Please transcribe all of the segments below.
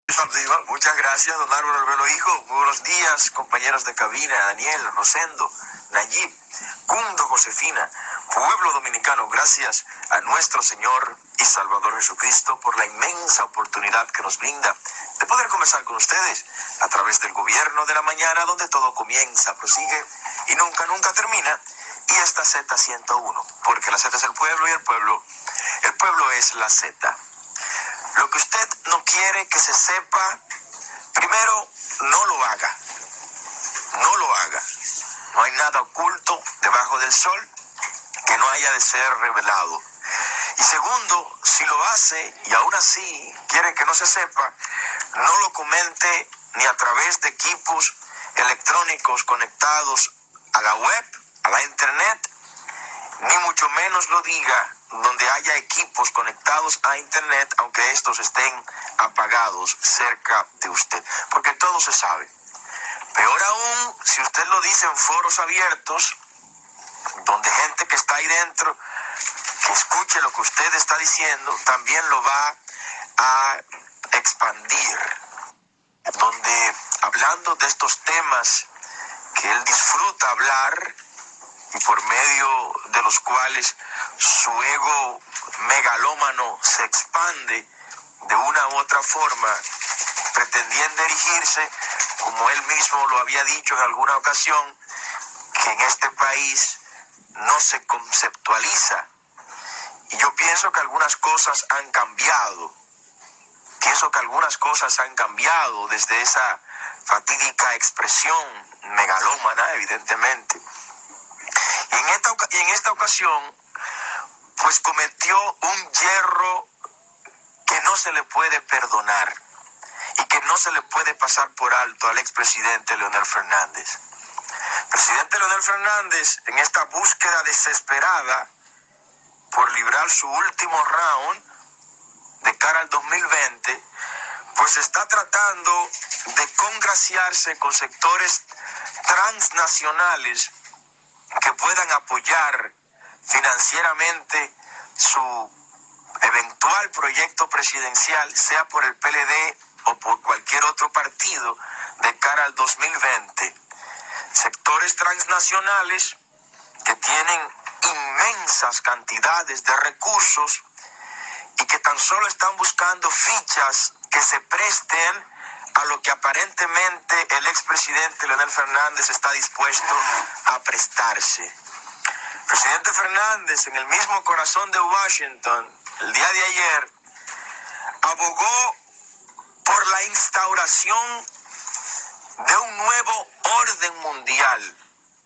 Muchas gracias, don Álvaro Arbelo Hijo. Muy buenos días, compañeros de cabina, Daniel, Rosendo, Nayib, Cundo, Josefina, pueblo dominicano. Gracias a nuestro Señor y Salvador Jesucristo por la inmensa oportunidad que nos brinda de poder conversar con ustedes a través del gobierno de la mañana, donde todo comienza, prosigue y nunca termina. Y esta Z101, porque la Z es el pueblo y el pueblo es la Z. Lo que usted no quiere que se sepa, primero, no lo haga. No lo haga. No hay nada oculto debajo del sol que no haya de ser revelado. Y segundo, si lo hace y aún así quiere que no se sepa, no lo comente ni a través de equipos electrónicos conectados a la web, a la internet, ni mucho menos lo diga donde haya equipos conectados a internet, aunque estos estén apagados cerca de usted, porque todo se sabe. Peor aún, si usted lo dice en foros abiertos, donde gente que está ahí dentro, que escuche lo que usted está diciendo, también lo va a expandir, donde hablando de estos temas que él disfruta hablar, y por medio de los cuales su ego megalómano se expande de una u otra forma, pretendiendo erigirse, como él mismo lo había dicho en alguna ocasión, que en este país no se conceptualiza. Y yo pienso que algunas cosas han cambiado. Desde esa fatídica expresión megalómana, evidentemente. Y en esta ocasión, pues cometió un yerro que no se le puede perdonar y que no se le puede pasar por alto al expresidente Leonel Fernández. Presidente Leonel Fernández, en esta búsqueda desesperada por librar su último round de cara al 2020, pues está tratando de congraciarse con sectores transnacionales que puedan apoyar financieramente su eventual proyecto presidencial, sea por el PLD o por cualquier otro partido, de cara al 2020. Sectores transnacionales que tienen inmensas cantidades de recursos y que tan solo están buscando fichas que se presten a lo que aparentemente el expresidente Leonel Fernández está dispuesto a prestarse. El presidente Fernández, en el mismo corazón de Washington, el día de ayer, abogó por la instauración de un nuevo orden mundial.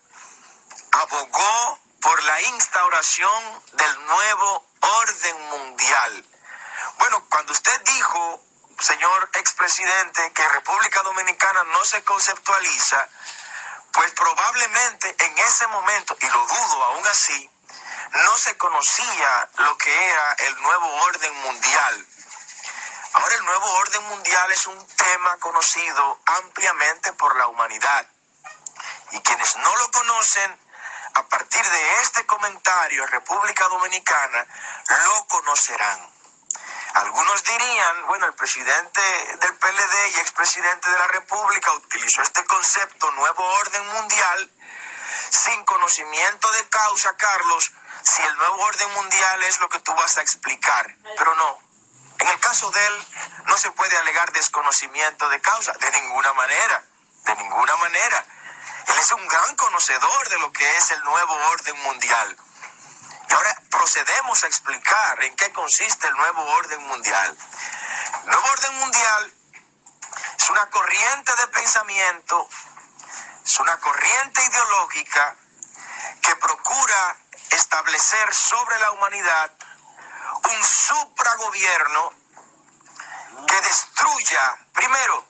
Abogó por la instauración del nuevo orden mundial. Bueno, cuando usted dijo, señor expresidente, que República Dominicana no se conceptualiza, pues probablemente en ese momento, y lo dudo aún así, no se conocía lo que era el nuevo orden mundial. Ahora el nuevo orden mundial es un tema conocido ampliamente por la humanidad. Y quienes no lo conocen, a partir de este comentario, República Dominicana lo conocerán. Algunos dirían, bueno, el presidente del PLD y expresidente de la República utilizó este concepto nuevo orden mundial sin conocimiento de causa, Carlos, si el nuevo orden mundial es lo que tú vas a explicar. Pero no, en el caso de él no se puede alegar desconocimiento de causa, de ninguna manera. Él es un gran conocedor de lo que es el nuevo orden mundial. Y ahora procedemos a explicar en qué consiste el nuevo orden mundial. El nuevo orden mundial es una corriente de pensamiento, es una corriente ideológica que procura establecer sobre la humanidad un supragobierno que destruya, primero,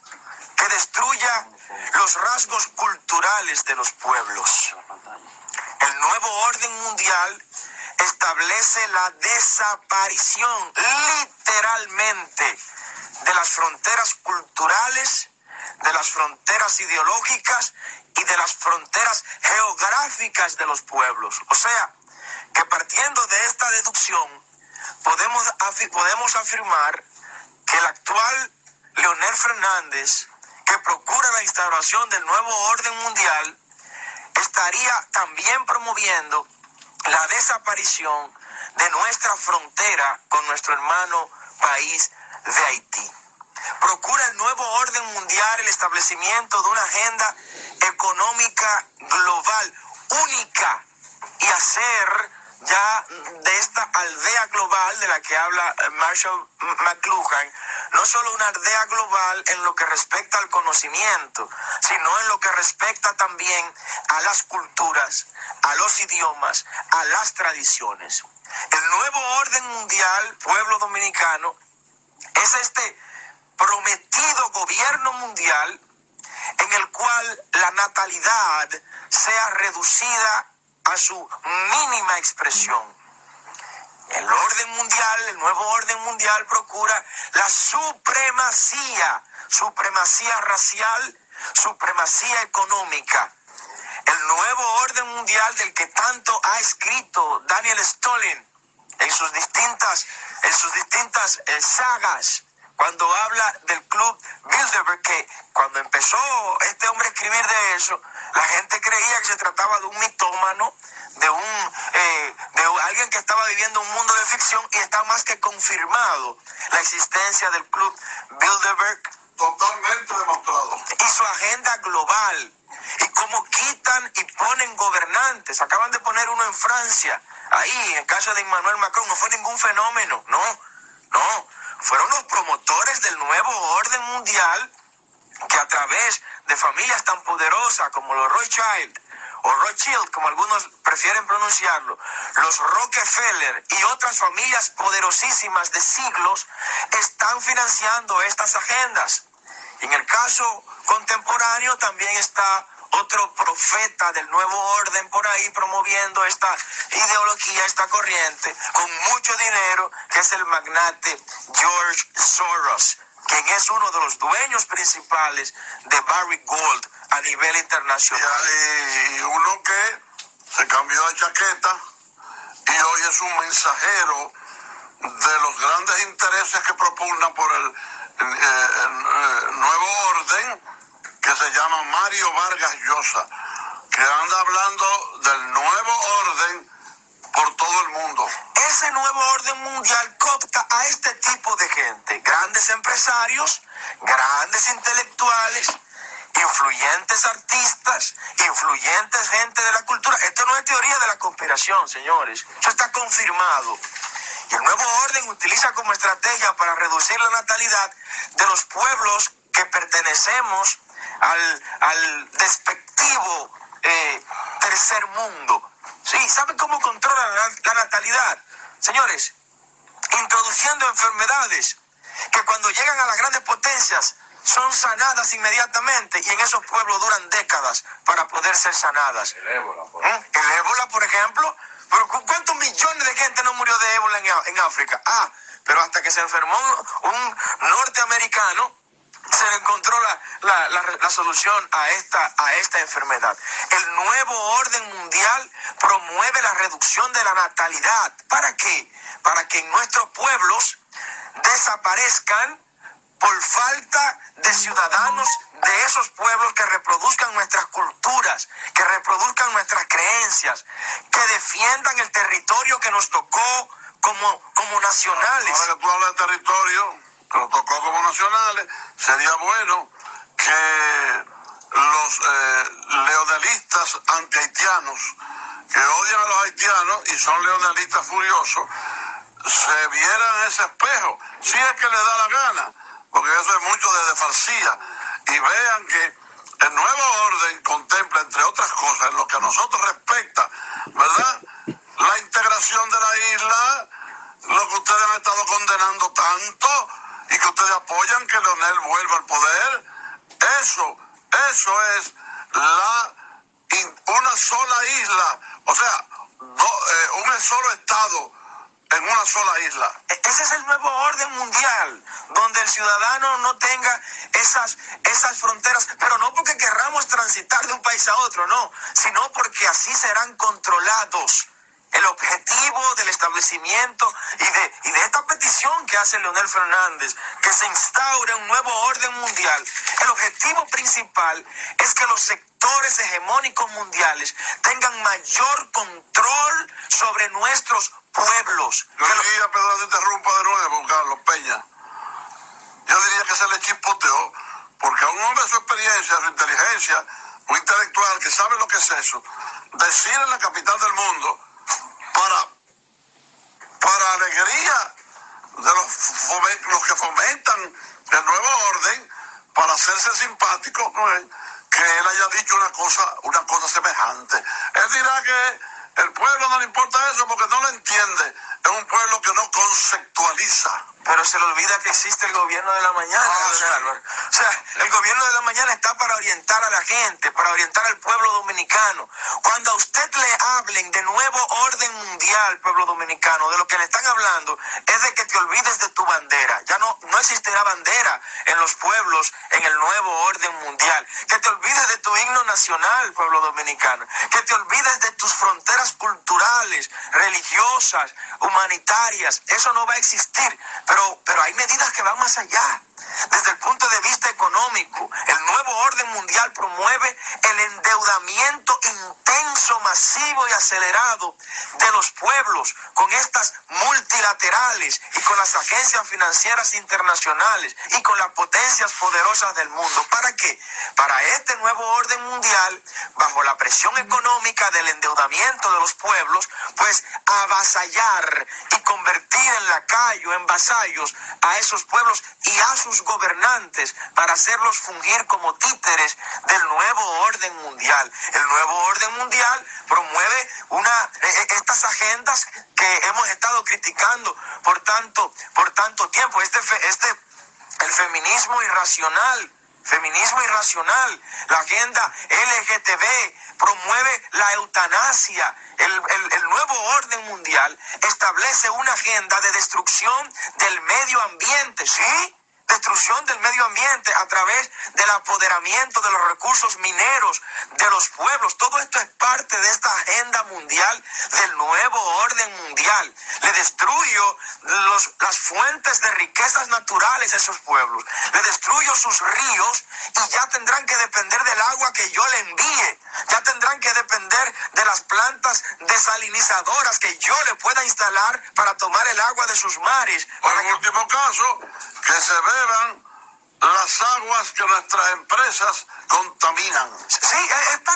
los rasgos culturales de los pueblos. El nuevo orden mundial establece la desaparición literalmente de las fronteras culturales, de las fronteras ideológicas y de las fronteras geográficas de los pueblos. O sea, que partiendo de esta deducción podemos afirmar que el actual Leonel Fernández, que procura la instauración del nuevo orden mundial, estaría también promoviendo la desaparición de nuestra frontera con nuestro hermano país de Haití. Procura el nuevo orden mundial el establecimiento de una agenda económica global única y hacer ya de esta aldea global de la que habla Marshall McLuhan, no solo una aldea global en lo que respecta al conocimiento, sino en lo que respecta también a las culturas, a los idiomas, a las tradiciones. El nuevo orden mundial, pueblo dominicano, es este prometido gobierno mundial en el cual la natalidad sea reducida a su mínima expresión. El orden mundial, el nuevo orden mundial procura la supremacía racial, supremacía económica. El nuevo orden mundial del que tanto ha escrito Daniel Stolin en sus distintas sagas, cuando habla del club Bilderberg, que cuando empezó este hombre a escribir de eso, la gente creía que se trataba de un mitómano, de alguien que estaba viviendo un mundo de ficción, y está más que confirmado la existencia del club Bilderberg. Totalmente demostrado. Y su agenda global, y cómo quitan y ponen gobernantes. Acaban de poner uno en Francia, ahí, en el caso de Emmanuel Macron. No fue ningún fenómeno, no. Fueron los promotores del nuevo orden mundial que a través de familias tan poderosas como los Rothschild, o Rothschild, como algunos prefieren pronunciarlo, los Rockefeller y otras familias poderosísimas de siglos, están financiando estas agendas. Y en el caso contemporáneo también está otro profeta del nuevo orden por ahí promoviendo esta ideología, esta corriente, con mucho dinero, que es el magnate George Soros, quien es uno de los dueños principales de Barrick Gold a nivel internacional. Y uno que se cambió de chaqueta y hoy es un mensajero de los grandes intereses que propugnan por el nuevo orden, que se llama Mario Vargas Llosa, que anda hablando del nuevo orden por todo el mundo. Ese nuevo orden mundial coopta a este tipo de gente, grandes empresarios, grandes intelectuales, influyentes artistas, influyentes gente de la cultura. Esto no es teoría de la conspiración, señores, eso está confirmado. Y el nuevo orden utiliza como estrategia para reducir la natalidad de los pueblos que pertenecemos al despectivo tercer mundo. Sí, ¿saben cómo controla la natalidad? Señores, introduciendo enfermedades que cuando llegan a las grandes potencias son sanadas inmediatamente, y en esos pueblos duran décadas para poder ser sanadas. El ébola, El ébola, por ejemplo. ¿Pero cuántos millones de gente no murió de ébola en África? Pero hasta que se enfermó un norteamericano, se le encontró la solución a esta enfermedad. El nuevo orden mundial promueve la reducción de la natalidad. ¿Para qué? Para que en nuestros pueblos desaparezcan por falta de ciudadanos de esos pueblos que reproduzcan nuestras culturas, que reproduzcan nuestras creencias, que defiendan el territorio que nos tocó como nacionales. Ahora que tú hablas de territorio que nos tocó como nacionales, sería bueno que los leonelistas anti-haitianos, que odian a los haitianos y son leonelistas furiosos, se vieran en ese espejo, si es que les da la gana, porque eso es mucho de falsía, y vean que el nuevo orden contempla, entre otras cosas, en lo que a nosotros respecta, ¿verdad?, la integración de la isla, lo que ustedes han estado condenando tanto y que ustedes apoyan que Leonel vuelva al poder. Eso es una sola isla, o sea, un solo estado en una sola isla. Ese es el nuevo orden mundial, donde el ciudadano no tenga esas fronteras, pero no porque querramos transitar de un país a otro, no, sino porque así serán controlados el objetivo del establecimiento y de esta petición que hace Leonel Fernández, que se instaure un nuevo orden mundial, el objetivo principal es que los sectores hegemónicos mundiales tengan mayor control sobre nuestros pueblos. Yo diría, perdón, te interrumpa de nuevo, Carlos Peña. Yo diría que se le chispoteó, porque a un hombre de su experiencia, su inteligencia, un intelectual que sabe lo que es eso, decir en la capital del mundo, para alegría de los que fomentan el nuevo orden, para hacerse simpático, que él haya dicho una cosa semejante. Él dirá que el pueblo no le importa eso porque no lo entiende. Es un pueblo que no conceptualiza. Pero se le olvida que existe el gobierno de la mañana, sí. O sea, el gobierno de la mañana está para orientar a la gente, para orientar al pueblo dominicano. Cuando a usted le hablen de nuevo orden mundial, pueblo dominicano, de lo que le están hablando es de que te olvides de tu bandera. Ya no existirá bandera en los pueblos en el nuevo orden mundial. Que te olvides de tu himno nacional, pueblo dominicano. Que te olvides de tus fronteras culturales, religiosas, humanitarias. Eso no va a existir. Pero hay medidas que van más allá. Desde el punto de vista económico, el nuevo orden mundial promueve el endeudamiento intenso, masivo y acelerado de los pueblos con estas multilaterales y con las agencias financieras internacionales y con las potencias poderosas del mundo. ¿Para qué? Para este nuevo orden mundial, bajo la presión económica del endeudamiento de los pueblos, pues avasallar y convertir en lacayo, en vasallos a esos pueblos y a sus gobernantes para hacerlos fungir como títeres del nuevo orden mundial. El nuevo orden mundial promueve estas agendas que hemos estado criticando por tanto tiempo. El feminismo irracional, la agenda LGTB promueve la eutanasia. El nuevo orden mundial establece una agenda de destrucción del medio ambiente, ¿sí? Destrucción del medio ambiente a través del apoderamiento de los recursos mineros de los pueblos. Todo esto es parte de esta agenda mundial del nuevo orden mundial. Le destruyo las fuentes de riquezas naturales a esos pueblos. Le destruyo sus ríos y ya tendrán que depender del agua que yo le envíe. Ya tendrán que depender de las plantas desalinizadoras que yo le pueda instalar para tomar el agua de sus mares. En último caso, que se beban las aguas que nuestras empresas contaminan. Sí,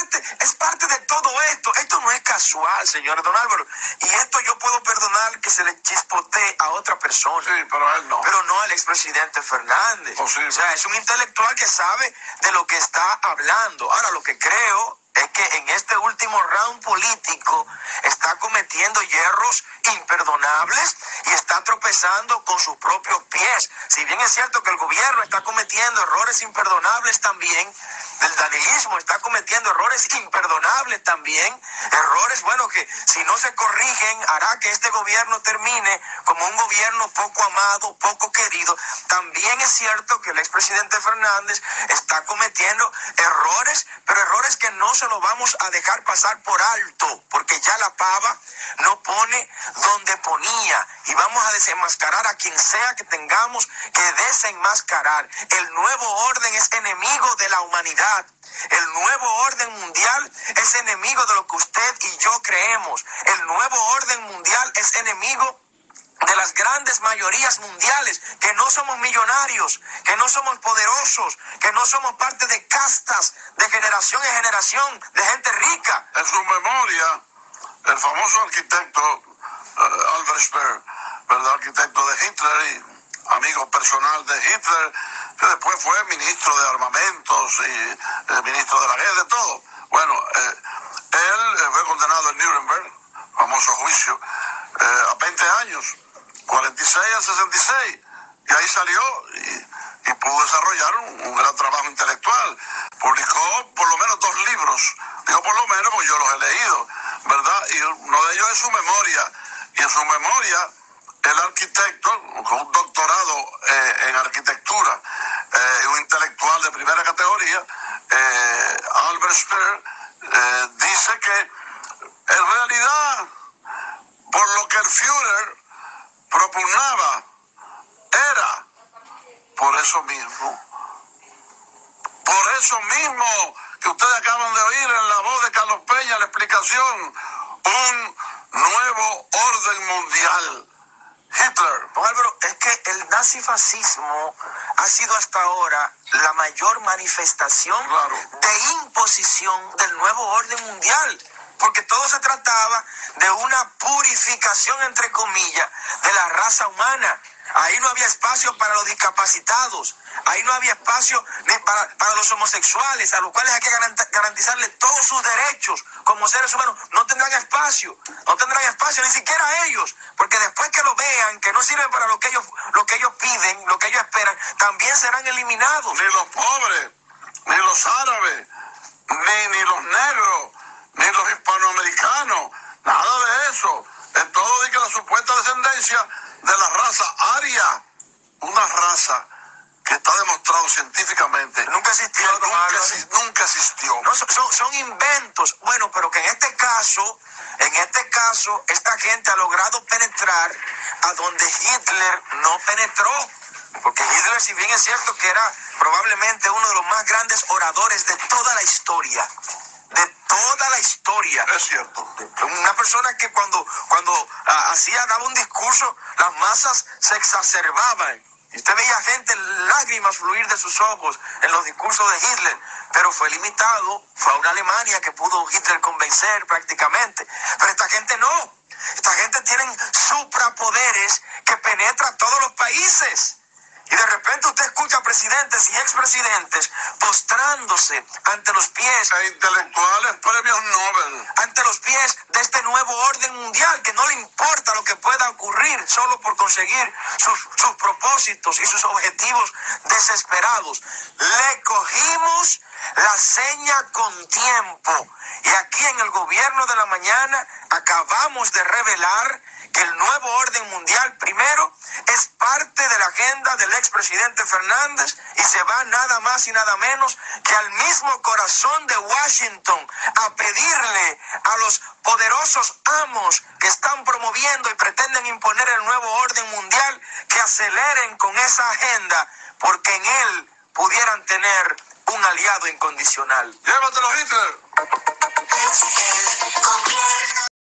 es parte de todo esto. Esto no es casual, señor Don Álvaro. Y esto yo puedo perdonar que se le chispotee a otra persona. Sí, pero a él no. Pero no al expresidente Fernández. Posible. O sea, es un intelectual que sabe de lo que está hablando. Ahora, lo que creo es que en este último round político está cometiendo hierros imperdonables y está tropezando con sus propios pies. Si bien es cierto que el gobierno está cometiendo errores imperdonables también, el danilismo está cometiendo errores imperdonables también, errores, bueno, que si no se corrigen hará que este gobierno termine como un gobierno poco amado, poco querido. También es cierto que el expresidente Fernández está cometiendo errores, pero errores que no se lo vamos a dejar pasar por alto, porque ya la pava no pone donde ponía, y vamos a desenmascarar a quien sea que tengamos que desenmascarar. El nuevo orden es enemigo de la humanidad. El nuevo orden mundial es enemigo de lo que usted y yo creemos. El nuevo orden mundial es enemigo de las grandes mayorías mundiales, que no somos millonarios, que no somos poderosos, que no somos parte de castas de generación en generación de gente rica. En su memoria, el famoso arquitecto Albert Speer, ¿verdad? Arquitecto de Hitler y amigo personal de Hitler, que después fue ministro de armamentos y ministro de la guerra, de todo. Bueno, él fue condenado en Nuremberg, famoso juicio, a 20 años, 46 a 66, y ahí salió y pudo desarrollar un gran trabajo intelectual. Publicó por lo menos 2 libros, digo por lo menos porque yo los he leído, ¿verdad? Y uno de ellos es su memoria, y en su memoria el arquitecto, con un doctorado en arquitectura, un intelectual de primera categoría, Albert Speer, dice que en realidad por lo que el Führer propugnaba era por eso mismo que ustedes acaban de oír en la voz de Carlos Peña la explicación, un nuevo orden mundial. Hitler. Don Álvaro, es que el nazifascismo ha sido hasta ahora la mayor manifestación de imposición del nuevo orden mundial, porque todo se trataba de una purificación, entre comillas, de la raza humana. Ahí no había espacio para los discapacitados, ahí no había espacio para los homosexuales, a los cuales hay que garantizarles todos sus derechos como seres humanos. No tendrán espacio ni siquiera ellos, porque después que lo vean, que no sirven para lo que ellos piden, lo que ellos esperan, también serán eliminados. Ni los pobres, ni los árabes, ni los negros, ni los hispanoamericanos, nada de eso. En todo de que la supuesta descendencia de la raza aria, una raza que está demostrado científicamente nunca existió, nunca existió. No, son inventos. Bueno, pero que en este caso esta gente ha logrado penetrar a donde Hitler no penetró, porque Hitler, si bien es cierto que era probablemente uno de los más grandes oradores de toda la historia, es cierto, una persona que cuando daba un discurso, las masas se exacerbaban. Y usted veía gente, lágrimas fluir de sus ojos en los discursos de Hitler, pero fue limitado. Fue a una Alemania que pudo Hitler convencer prácticamente. Pero esta gente no. Esta gente tiene suprapoderes que penetran todos los países. Y de repente usted escucha a presidentes y expresidentes postrándose ante los pies de intelectuales premios Nobel, ante los pies de este nuevo orden mundial, que no le importa lo que pueda ocurrir solo por conseguir sus propósitos y sus objetivos desesperados. Le cogimos la seña con tiempo, y aquí en el gobierno de la mañana acabamos de revelar que el nuevo orden mundial, primero, es parte de la agenda del expresidente Fernández, y se va nada más y nada menos que al mismo corazón de Washington a pedirle a los poderosos amos que están promoviendo y pretenden imponer el nuevo orden mundial que aceleren con esa agenda, porque en él pudieran tener un aliado incondicional. Llévatelo, Hitler.